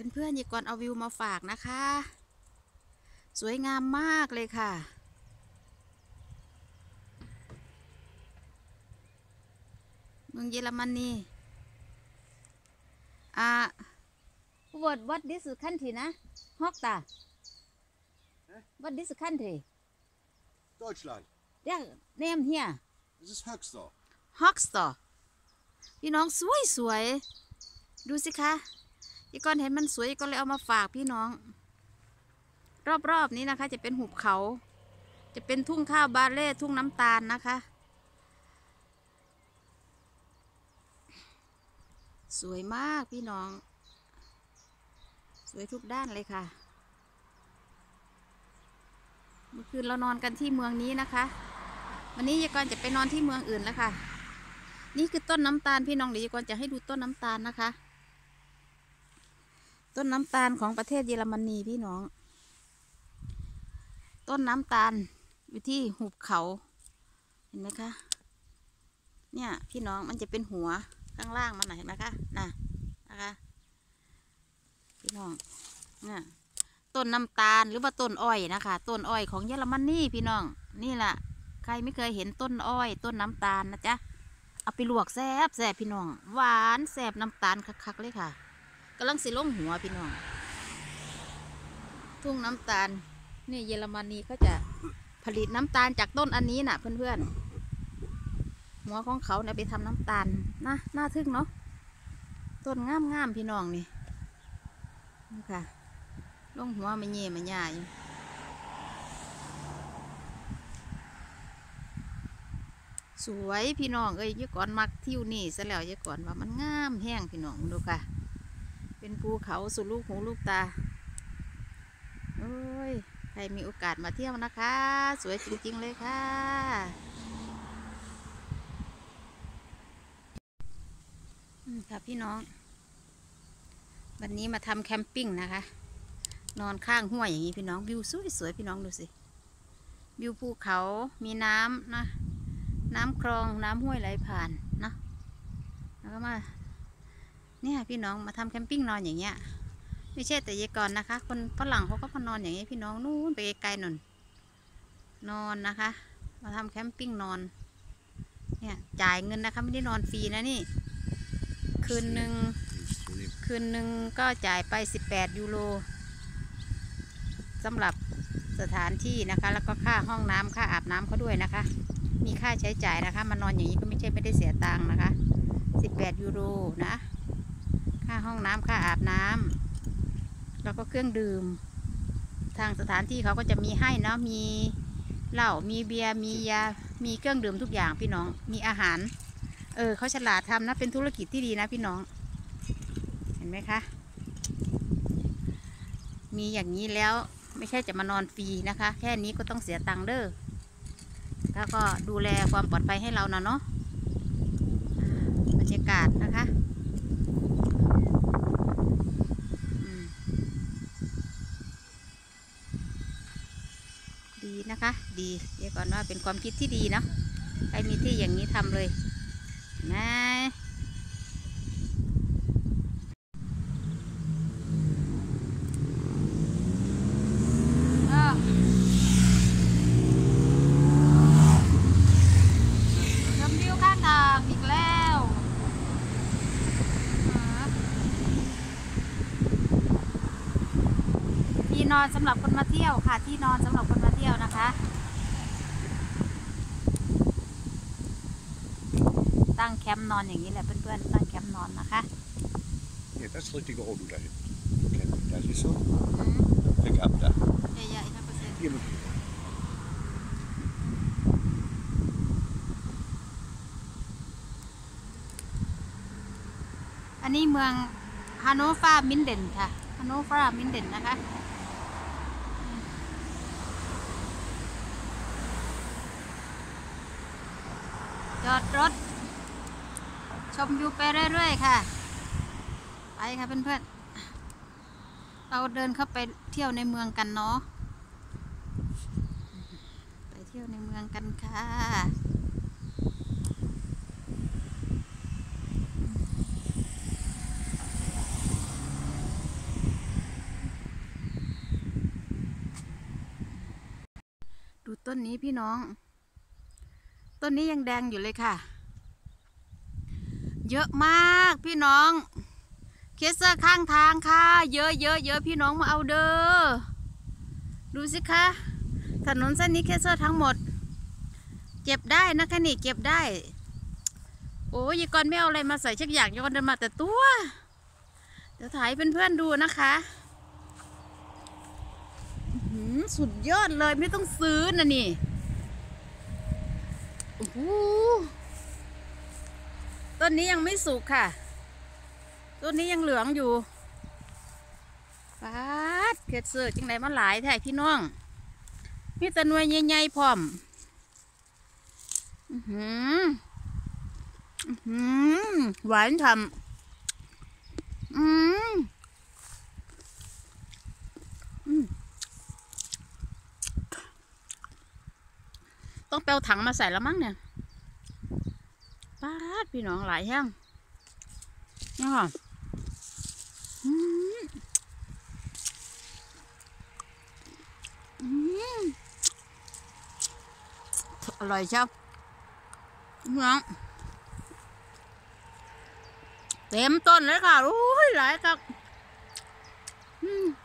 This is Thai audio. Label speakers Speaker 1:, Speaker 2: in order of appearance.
Speaker 1: เพื่อนๆอย่าก่อนเอาวิวมาฝากนะคะสวยงามมากเลยค่ะเมืองเยอรมนีwhat this country นะฮอกตา what this country
Speaker 2: Deutschland.
Speaker 1: yeah name here
Speaker 2: Das ist Höxter.
Speaker 1: ฮอกสตอพี่น้องสวยดูสิคะอย่าก่อนเห็นมันสวยก็เลยเอามาฝากพี่น้องรอบๆนี้นะคะจะเป็นหุบเขาจะเป็นทุ่งข้าวบาเล่ทุ่งน้ำตาลนะคะสวยมากพี่น้องสวยทุกด้านเลยค่ะเมื่อคืนเรานอนกันที่เมืองนี้นะคะวันนี้ยายกรจะไปนอนที่เมืองอื่นแล้วค่ะนี่คือต้นน้ำตาลพี่น้องเดี๋ยวยายกรจะให้ดูต้นน้ำตาลนะคะต้นน้ำตาลของประเทศเยอรมนีพี่น้องต้นน้ำตาลอยู่ที่หุบเขาเห็นไหมคะเนี่ยพี่น้องมันจะเป็นหัวข้างล่างมันเห็นไหมคะนะคะพี่น้องเนี่ยต้นน้ำตาลหรือว่าต้นอ้อยนะคะต้นอ้อยของเยอรมนีพี่น้องนี่แหละใครไม่เคยเห็นต้นอ้อยต้นน้ำตาลนะจ๊ะเอาไปลวกแซ่บพี่น้องหวานแซ่บน้ำตาลคักๆเลยค่ะกำลังสิลงหัวพี่น้องทุ่งน้ำตาลนี่เยอรมนีเขาจะผลิตน้ำตาลจากต้นอันนี้น่ะเพื่อนๆหัวของเขาเนี่ยไปทำน้ำตาลนะน่าทึ่งเนาะต้นงามพี่น้องนี่ค่ะลงหัวมันเย่มันใหญ่สวยพี่น้องเอ้ยยายก่อนมักทิวนี่ซะแล้วยายก่อนว่ามันงามแห้งพี่น้องดูค่ะเป็นภูเขาสุดลูกหูลูกตาโอ้ยใครมีโอกาสมาเที่ยวนะคะสวยจริงๆเลยค่ะค่ะพี่น้องวันนี้มาทำแคมปิ้งนะคะนอนข้างห้วยอย่างนี้พี่น้องวิวสวยๆพี่น้องดูสิวิวภูเขามีน้ำนะน้ำคลองน้ำห้วยไหลผ่านนะแล้วก็มาเนี่ยพี่น้องมาทำแคมปิ้งนอนอย่างเงี้ยไม่ใช่แต่ยายก่อนนะคะคนฝรั่งเขาก็มานอนอย่างนี้พี่น้องนู่นไปไกลๆนอนนะคะมาทำแคมปิ้งนอนเนี่ยจ่ายเงินนะคะไม่ได้นอนฟรีนะนี่คืนหนึ่งก็จ่ายไป18 ยูโรสำหรับสถานที่นะคะแล้วก็ค่าห้องน้ำค่าอาบน้ำเขาด้วยนะคะมีค่าใช้จ่ายนะคะมานอนอย่างนี้ก็ไม่ใช่ไม่ได้เสียตังค์นะคะ18 ยูโรนะค่าห้องน้ำค่าอาบน้ำแล้วก็เครื่องดื่มทางสถานที่เขาก็จะมีให้เนาะมีเหล้ามีเบียร์มียามีเครื่องดื่มทุกอย่างพี่น้องมีอาหารเขาฉลาดทำนะเป็นธุรกิจที่ดีนะพี่น้องเห็นไหมคะมีอย่างนี้แล้วไม่ใช่จะมานอนฟรีนะคะแค่นี้ก็ต้องเสียตังค์เด้อแล้วก็ดูแลความปลอดภัยให้เรานะเนาะบรรยากาศนะคะดีนะคะดีเดี๋ยวก่อนว่าเป็นความคิดที่ดีเนาะใครมีที่อย่างนี้ทำเลยนะชมวิวข้างทางอีกแล้วที่นอนสำหรับคนมาเที่ยวค่ะที่นอนสำหรับคนมาเที่ยวนะคะตั้งแคมป์นอนอย่างนี้แหละเพื่อนๆตั้งแคมป์นอนนะคะ
Speaker 2: Ja, das ist richtige Auto da hinten. Das ist so. Pick-up da.
Speaker 1: Ja, ich habe gesehen.
Speaker 2: Hier mit.
Speaker 1: อันนี้เมืองฮานโนฟามินเดนค่ะฮานโนฟามินเดนนะคะจอดรถชมวิวไปเรื่อยๆค่ะไปค่ะเพื่อนๆเราเดินเข้าไปเที่ยวในเมืองกันเนาะไปเที่ยวในเมืองกันค่ะ นดูต้นนี้พี่น้อง ต้นนี้ยังแดงอยู่เลยค่ะ เยอะมากพี่น้องเคสเซอร์ข้างทางค่ะเยอะพี่น้องมาเอาเด้อดูสิคะถนนเส้นนี้เคสเซอร์ทั้งหมดเก็บได้นะคะนี่เก็บได้โอ้ยก่อนไม่เอาอะไรมาใส่ชักอยากย้อนเดินมาแต่ตัวเดี๋ยวถ่ายเพื่อนๆดูนะคะสุดยอดเลยไม่ต้องซื้อนะนี่โอ้โหต้นนี้ยังไม่สุกค่ะต้นนี้ยังเหลืองอยู่ป๊าดเคสเซอร์จังไหนมาหลายแท้พี่น้องมีแต่หน่วยใหญ่ๆพร้อมหวานฉ่ำต้องเปลถังมาใส่แล้วมั้งเนี่ยป๊าดพี่น้องหลายแห้งนี่ค่ะอร่อยเชียวน้องเต็มต้นเลยค่ะโอ้ยหลายครับ